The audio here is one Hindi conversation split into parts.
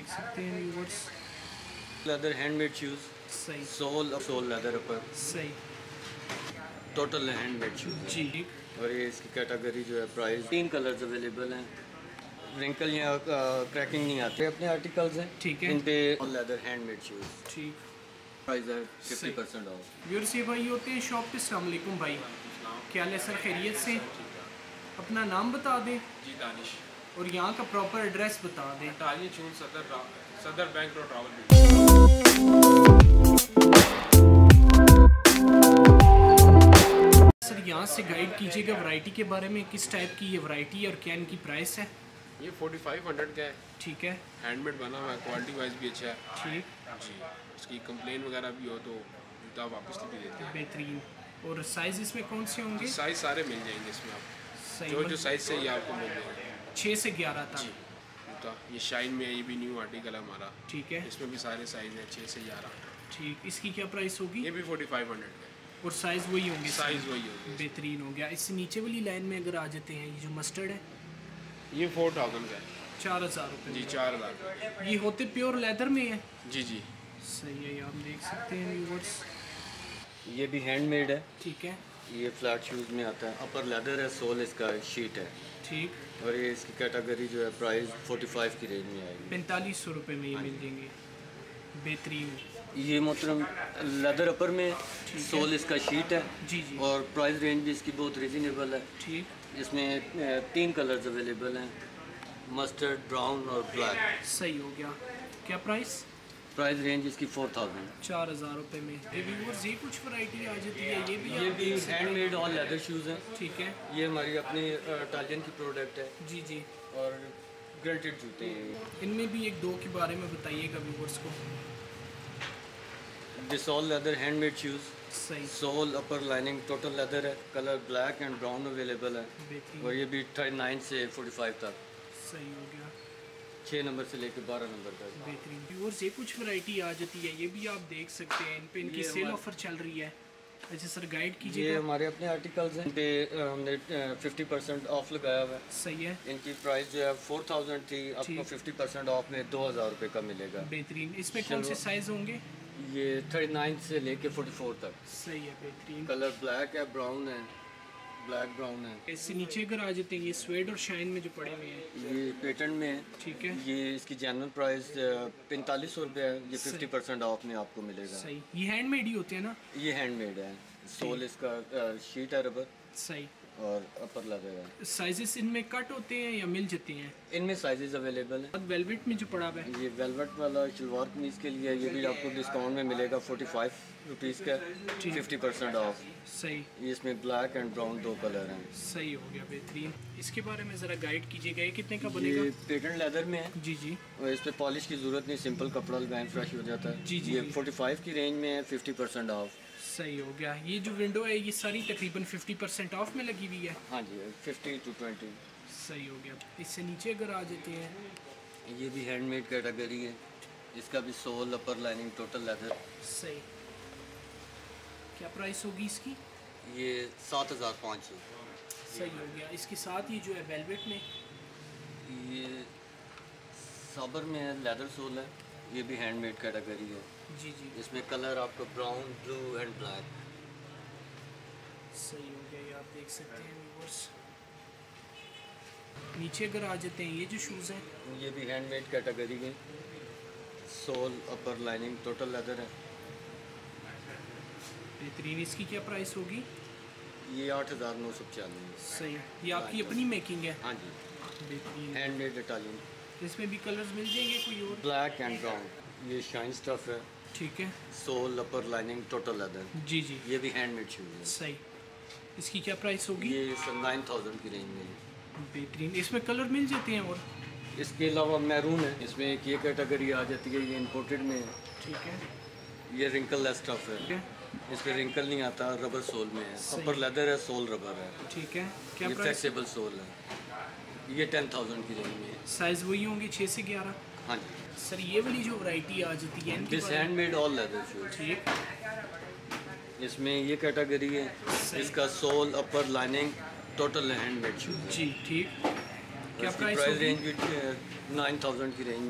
देख सकते हैं व्यूअर्स। लेदर हैंडमेड शूज़, सही सोल लेदर ऊपर, सही टोटल हैंडमेड शूज़ जी। और ये इसकी कैटेगरी जो है प्राइस 3 कलर्स अवेलेबल हैं। रिंकल या क्रैकिंग नहीं आते अपने आर्टिकल्स हैं, ठीक है। इन पे लेदर हैंडमेड शूज़, ठीक प्राइस है 50% ऑफ। व्यूअर्स ये भाई होते हैं शॉप पे। अस्सलाम वालेकुम भाई, क्या हाल है सर, खैरियत से? अपना नाम बता दें जी दानिश, और यहाँ का प्रॉपर एड्रेस बता दें। ताजी चून सदर बैंक रोड रावलपिंडी। सर यहाँ से गाइड कीजिएगा वैरायटी के बारे में, किस टाइप की ये वैरायटी है और क्या इनकी प्राइस है? ये 4500 का है, ठीक है। हैंडमेड बना हुआ है, क्वालिटी वाइज भी अच्छा है ठीक जी। उसकी कंप्लेन वगैरह भी हो तो जूता वापस भी देते हैं। बेहतरीन। और साइज इसमें कौन से होंगे? साइज़ सारे मिल जाएंगे इसमें आपको, सही जो साइज़ चाहिए आपको मिल जाएंगे 6 से 11 जी। तक। जूता ये शाइन में है, ये भी न्यू आर्टिकल है हमारा, ठीक है। इसमें भी सारे साइज़ हैं 6 से 11। ठीक, इसकी क्या प्राइस होगी? ये भी 4500 का है, और साइज़ वही होंगे? साइज़ वही होगी। बेहतरीन हो गया। इससे नीचे वाली लाइन में अगर आ जाते हैं, ये जो मस्टर्ड है ये 4000 का है 4000 रुपये जी, 4000। ये होते प्योर लेदर में है? जी जी। सही है, ये आप देख सकते हैं व्यूअर्स। ये भी हैंडमेड है, ठीक है। ये फ्लैट शूज़ में आता है, अपर लेदर है, सोल इसका शीट है ठीक। और ये इसकी कैटेगरी जो है प्राइस 45 की रेंज में आएगी। 4500 रुपये में ये मिल जाएंगे। बेहतरीन। ये मोहतरम लेदर अपर में, सोल इसका शीट है जी जी। और प्राइस रेंज भी इसकी बहुत रिजनेबल है। ठीक। इसमें 3 कलर्स अवेलेबल हैं, मस्टर्ड, ब्राउन और ब्लैक। सही हो गया। क्या प्राइस? प्राइस रेंज इसकी 4000। 4000 रुपये में। ये व्यूअर्स ये कुछ वैरायटी आ जाती है, ये भी ये आप भी देख सकते हैं। हैंडमेड और लेदर शूज़ हैं। ठीक है। ये हमारी अपनी इटालियन की प्रोडक्ट है जी जी। और ग्रेटेड जूते हैं ये। इनमें भी एक दो के बारे में बताइएगा व्यूअर्स को। This all leather handmade shoes, सही। Sole upper lining total leather है, colour black and brown available है बेहतरीन। और ये भी 39 से 45 तक, सही हो गया। 6 नंबर से लेकर 12 नंबर तक। बेहतरीन। व्यूअर्स ये कुछ वैरायटी आ जाती है, ये भी आप देख सकते हैं। इन पे इनकी ये सेल हमारे- ऑफर चल रही है। अच्छा सर, गाइड ये कीजिएगा। हमारे अपने आर्टिकल्स हैं, इन पे हमने 50% ऑफ लगाया हुआ है। सही है। इनकी प्राइस जो है 4000 थी, आपको ठीक। 50% ऑफ में 2000 रुपये का मिलेगा। बेहतरीन। इसमें कौन से साइज होंगे? ये 39 से लेके 44 तक। सही है। बेहतरीन। कलर ब्लैक है, ब्राउन है, ब्लैक ब्राउन है। इससे नीचे अगर आ जाते हैं, ये स्वेड और शाइन में जो पड़े हुए हैं। ये पेटेंट में है। ठीक है। ये इसकी जनरल प्राइस 4500 रुपये है, ये 50% ऑफ में आपको मिलेगा। सही। ये हैंडमेड ही होते हैं ना? ये हैंडमेड है, सोल इसका शीट है रबर सही। और अपर लेदर है। साइजेस इनमें कट होते हैं या मिल जाते हैं? इनमें साइजेस अवेलेबल हैं। अब वेलवेट में जो पड़ा हुआ है, ये वेलवेट वाला शलवार कमीज़ के लिए ये भी आपको डिस्काउंट में मिलेगा 45 रुपीज़ का, 50% ऑफ। सही। ये इसमें ब्लैक एंड ब्राउन 2 कलर हैं। सही हो गया। बेहतरीन। इसके बारे में ज़रा गाइड कीजिएगा, ये कितने का बनेगा? ये पेटेंट लेदर में है जी जी। और इस पर पॉलिश की ज़रूरत नहीं, सिंपल कपड़ा लगाएं फ्रेश हो जाता है। जी, जी, ये जी। 45 की रेंज में है, 50% ऑफ। सही हो गया। ये जो विंडो है ये सारी तकरीबन 50% ऑफ में लगी हुई है। हाँ जी, 50 to 20। सही हो गया। इससे नीचे अगर आ जाते हैं, ये भी हैंडमेड कैटेगरी है, इसका भी sole upper lining total leather. सही। क्या प्राइस होगी इसकी? ये 7500। सही हो गया। इसके साथ ही जो है वेलवेट में, ये साबर में है, लेदर सोल है, ये भी हैंडमेड कैटेगरी है। जी जी। इसमें कलर आपको ब्राउन, ब्लू एंड ब्लैक। सही हो गया। ये आप देख सकते हैं व्यूअर्स। नीचे अगर आ जाते हैं, ये जो शूज़ हैं, ये भी हैंडमेड कैटेगरी है, sole upper lining total leather है। बेहतरीन। इसकी क्या प्राइस होगी? ये 8995। सही है। ये आपकी अपनी मेकिंग है? हाँ जी, बेहतरीन। हैंडमेड इटालियन, इसमें भी कलर्स मिल जाएंगे कोई और? Black and brown. ये शाइन स्टफ है, ठीक है। Sole upper lining total leather. जी जी। ये भी हैंडमेड शूज़ है। सही। इसकी क्या प्राइस होगी? ये 9000 की रेंज में है। बेहतरीन। इसमें कलर मिल जाते हैं और? इसके अलावा मैरून है, इसमें एक ये कैटेगरी आ जाती है, ये इम्पोर्टेड में है। ठीक है। ये रिंकल लेस स्टफ ठीक है, है। इस पर रिंकल नहीं आता, रबर सोल में है। सही। अपर लेदर है, सोल रबर है। ठीक है। क्या ये प्राइस? फ्लेक्सिबल सोल है, ये 10000 की रेंज में है। साइज़ वही होंगे 6 से 11? हाँ जी। सर ये वाली जो वैरायटी आ जाती है इनकी दिस बारे में- हैंडमेड ऑल लेदर शूज। ठीक। इसमें ये कैटेगरी है, सही। इसका sole upper lining total handmade shoes. जी ठीक। क्या इसकी प्राइस प्राइस होगी? रेंज भी 9000 की रेंज में है।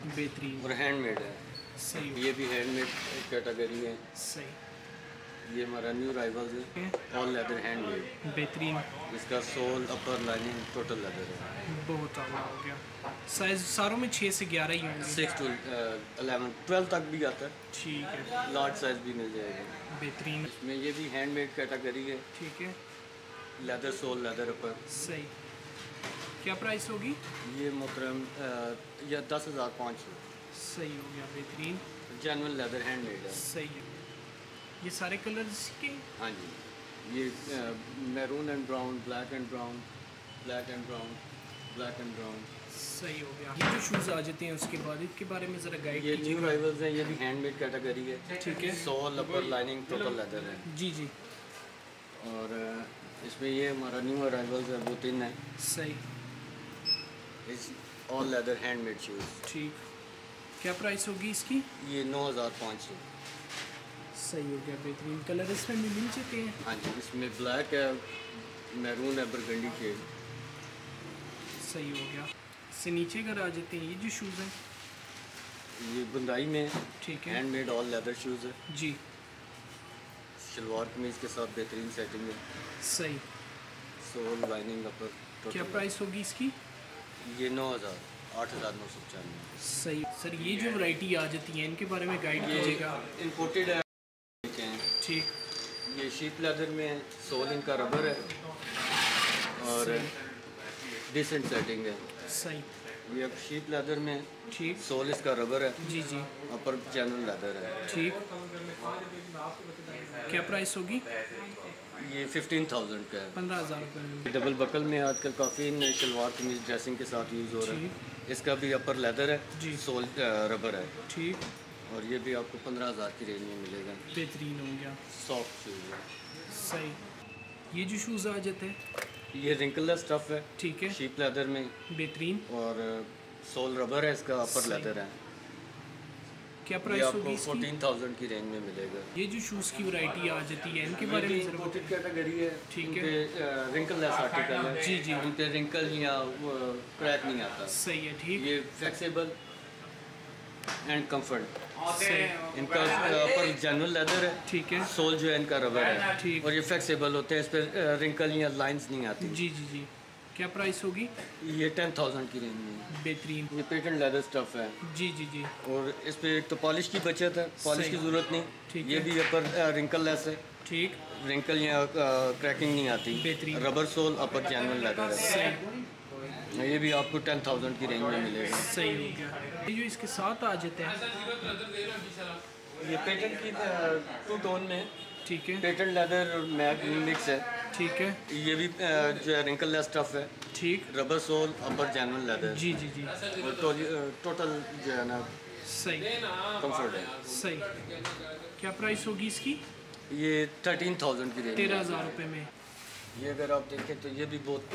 बेहतरीन और हैंडमेड है। सही हो ये भी हैंडमेड कैटेगरी है। सही ये हमारा न्यू राइवल्स है, ऑल लेदर हैंडमेड। बेहतरीन इसका sole upper lining total leather है। बहुत आला हो गया। साइज सारों में 6 से 11 ही होंगे। 6 to 11 12 तक भी आता है। ठीक है लार्ज साइज भी मिल जाएगा। बेहतरीन इसमें ये भी हैंडमेड कैटेगरी है। ठीक है लेदर सोल लेदर अपर। सही क्या प्राइस होगी? ये मोहतरम यह 10,500 सही हो गया बेहतरीन जेन्युइन लेदर हैंडमेड है। सही है। ये सारे कलर्स के हाँ जी, ये maroon and brown, black and brown, black and brown, black and brown. सही हो गया। ये जो शूज़ आ जाते हैं उसके बाद इसके बारे में ज़रा गाइड ये कीजिए। न्यू राइवल्स हैं, ये भी हैंडमेड कैटेगरी है। ठीक है sole upper lining total leather है। जी जी और इसमें ये हमारा न्यू राइवल्स है, वो 3 है। सही इस ऑल लेदर हैंडमेड शूज़। ठीक क्या प्राइस होगी इसकी? ये 9,500। सही हो गया बेहतरीन। कलर इसमें भी मिल जाते हैं? हाँ जी, इसमें ब्लैक है, मैरून है, बरगंडी शेड। सही हो गया। इससे नीचे अगर आ जाते हैं ये जो शूज़ हैं ये बुंदाई में ठीक है हैंडमेड ऑल लेदर शूज़ है। जी शलवार कमीज़ के साथ बेहतरीन सेटिंग है। सही सोल लाइनिंग अपर क्या टोटल। प्राइस होगी इसकी? ये 9,000 8,995। सही सर ये जो वैरायटी आ जाती है इनके बारे में गाइड ये कीजिएगा। इम्पोर्टेड है। ठीक ये शीप लेदर में है, सोल इनका रबर है और डिसेंट सेटिंग है। सही ये अब शीप लेदर में ठीक सोल इसका रबर है, जी जी अपर जेन्युइन लेदर है। ठीक क्या प्राइस होगी? ये 15,000 का है। 15,000 रुपये में। डबल बकल में आजकल काफ़ी शलवार कमीज ड्रेसिंग के साथ यूज़ हो रहा है। इसका भी अपर लेदर है, जी। सोल रबर है ठीक और ये भी आपको 15,000 की रेंज में मिलेगा। बेहतरीन हो गया। सॉफ्ट शूज़ है। सही ये जो शूज़ आ जाते हैं ये रिंकललेस स्टफ है, ठीक है शीप लेदर में बेहतरीन। और सोल रबर है, इसका अपर सही। लेदर है। क्या ये प्राइस आपको होगी इसकी? 14,000 की रेंज में मिलेगा। ये जो शूज़ की वैरायटी आ जाती है इनके ये बारे भी में ज़रा इम्पोर्टेड कैटेगरी है। ठीक है। रिंकललेस आर्टिकल है। जी, जी। इन पे रिंकल या क्रैक नहीं आता। सही है ठीक ये फ्लेक्सिबल एंड कंफर्ट। सही इनका अपर जेन्युइन लेदर है, ठीक है सोल जो है इनका रबर है ठीक। और ये फ्लेक्सिबल होते हैं, इस पर रिंकल या लाइंस नहीं आती। जी जी जी क्या प्राइस होगी? ये 10,000 की रेंज में। बेहतरीन ये पेटेंट लेदर स्टफ है जी जी जी और इस पे एक तो पॉलिश की बचत है, पॉलिश सही। की ज़रूरत नहीं। ठीक ये है। भी अपर रिंकल लेस है, ठीक रिंकल या क्रैकिंग नहीं आती। बेहतरीन। Rubber sole upper genuine leather है। सही ये भी आपको 10,000 की रेंज में मिलेगा। सही हो गया। ये जो इसके साथ आ जाते हैं ये पेटेंट की 2 टोन में ठीक है पेटेंट लेदर मैट मिक्स है। ठीक है ये भी जो है रिंकल लेस स्टफ है, ठीक rubber sole upper genuine leather जी जी जी और टोटल जो है ना सही कंफर्ट है। सही क्या प्राइस होगी इसकी? ये 13,000 की रेंज में। 13,000 रुपये में। ये अगर आप देखें तो ये भी बहुत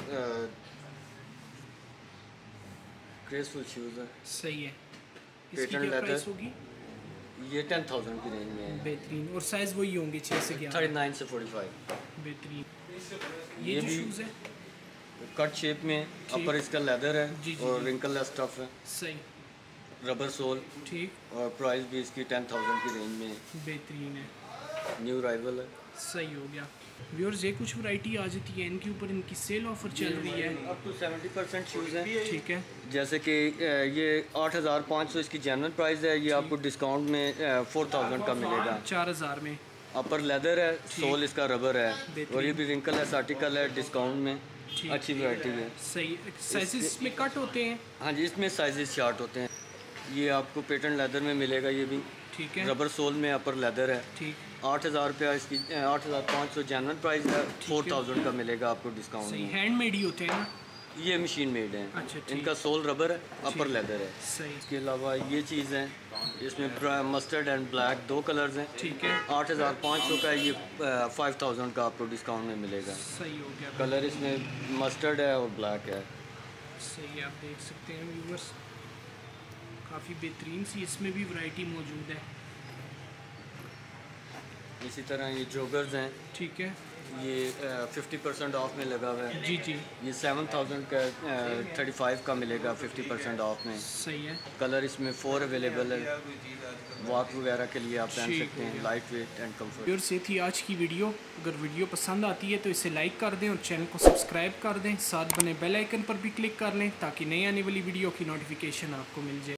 ग्रेसफुल शूज़ है। सही है इसकी Patent क्या leather। प्राइस होगी? ये 10,000 की रेंज में है। बेहतरीन और साइज़ वही होंगे 6 से 11। 39 से 45। बेहतरीन ये ये जो भी शूज़ है कट शेप में, अपर इसका लेदर है जी, जी, और जी। रिंकल लेस स्टफ है, सही रबर सोल ठीक और प्राइस भी इसकी 10,000 की रेंज में है। बेहतरीन है न्यू राइवल है। सही हो गया। व्यूअर्स ये कुछ वैरायटी आ जाती है इनके ऊपर इनकी सेल ऑफर चल रही है। अप टू 70% शूज़ हैं। ठीक है जैसे कि ये 8,500 इसकी जेन्युइन प्राइस है, ये आपको डिस्काउंट में 4,000 का मिलेगा। 4,000 में अपर लेदर है, सोल इसका रबर है बेहतरीन। और ये भी रिंकल लेस आर्टिकल है, डिस्काउंट में ठीक। अच्छी वैरायटी है। सही साइजेस में कट होते हैं हाँ जी, इसमें साइजेस चार्ट होते हैं। ये आपको पेटेंट लेदर में मिलेगा, ये भी ठीक है रबर सोल में अपर लेदर है। ठीक 8,000 रुपया इसकी 8,500 जेन्युइन प्राइस है, 4,000 का मिलेगा आपको डिस्काउंट सही में। हैंडमेड ही होते हैं ना? ये मशीन मेड है। अच्छा, ठीक। इनका सोल रबर है, अपर ठीक। लेदर है। सही इसके अलावा ये चीज़ है, इसमें मस्टर्ड एंड ब्लैक 2 कलर्स हैं। ठीक है 8,500 का, ये 5,000 का आपको डिस्काउंट में मिलेगा। सही हो गया। कलर इसमें मस्टर्ड है और ब्लैक है। सही आप देख सकते हैं व्यूअर्स काफ़ी बेहतरीन सी इसमें भी वैरायटी मौजूद है। इसी तरह ये जोगर्स हैं, ठीक है ये 50% ऑफ में लगा हुआ है। जी जी, ये 7000 का 35 का मिलेगा 50% ऑफ में। सही है। कलर इसमें 4 अवेलेबल है, वॉक वगैरह के लिए आप पहन ठीक सकते हैं, light weight and comfort. Viewers, ये थी आज की वीडियो। अगर वीडियो पसंद आती है तो इसे लाइक कर दें और चैनल को सब्सक्राइब कर दें, साथ बने बेल आइकन पर भी क्लिक कर लें ताकि नई आने वाली वीडियो की नोटिफिकेशन आपको मिल जाए।